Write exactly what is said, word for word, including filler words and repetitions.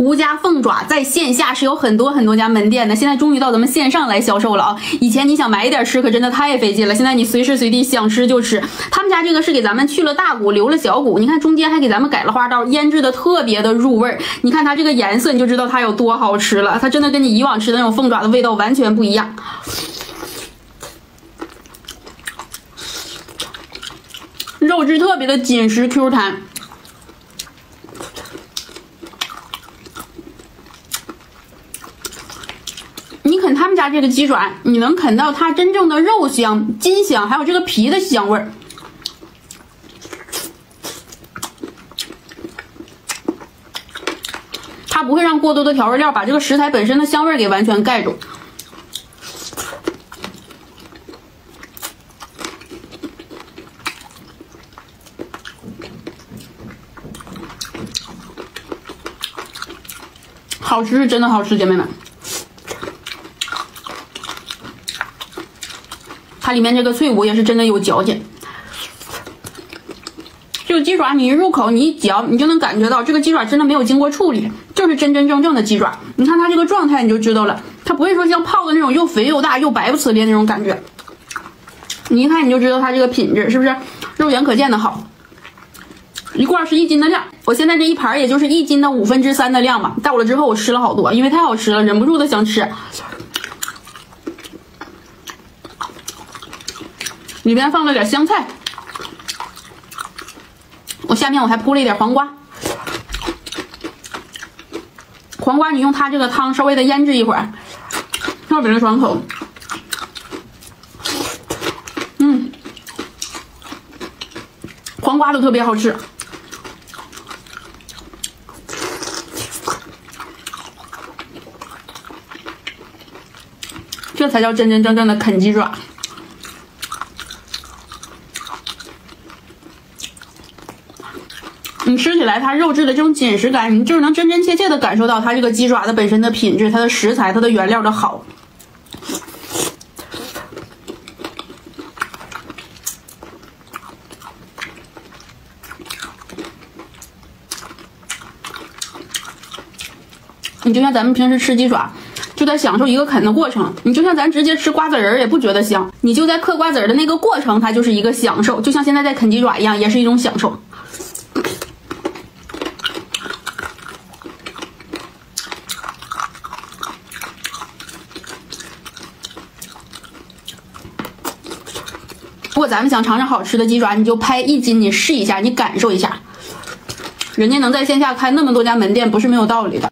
胡家凤爪在线下是有很多很多家门店的，现在终于到咱们线上来销售了啊！以前你想买一点吃，可真的太费劲了，现在你随时随地想吃就吃。他们家这个是给咱们去了大骨，留了小骨，你看中间还给咱们改了花刀，腌制的特别的入味儿。你看它这个颜色，你就知道它有多好吃了。它真的跟你以往吃的那种凤爪的味道完全不一样。肉质特别的紧实 Q 弹。你啃他们家这个鸡爪，你能啃到它真正的肉香、筋香，还有这个皮的香味儿。它不会让过多的调味料把这个食材本身的香味给完全盖住。好吃是真的好吃，姐妹们。它里面这个脆骨也是真的有嚼劲。这个鸡爪你一入口，你一嚼，你就能感觉到这个鸡爪真的没有经过处理，就是真真正正的鸡爪。你看它这个状态，你就知道了，它不会说像泡的那种又肥又大又白不呲咧那种感觉。你一看你就知道它这个品质是不是肉眼可见的好。一罐是一斤的量，我现在这一盘也就是一斤的五分之三的量嘛。到了之后我吃了好多，因为太好吃了，忍不住的想吃。里边放了点香菜，我下面我还铺了一点黄瓜。黄瓜你用它这个汤稍微的腌制一会儿，特别的爽口。嗯，黄瓜都特别好吃。这才叫真真正正的啃鸡爪。你吃起来它肉质的这种紧实感，你就是能真真切切的感受到它这个鸡爪的本身的品质，它的食材，它的原料的好。你就像咱们平时吃鸡爪，就在享受一个啃的过程。你就像咱直接吃瓜子仁也不觉得香，你就在嗑瓜子的那个过程，它就是一个享受。就像现在在啃鸡爪一样，也是一种享受。如果咱们想尝尝好吃的鸡爪，你就拍一斤，你试一下，你感受一下。人家能在线下开那么多家门店，不是没有道理的。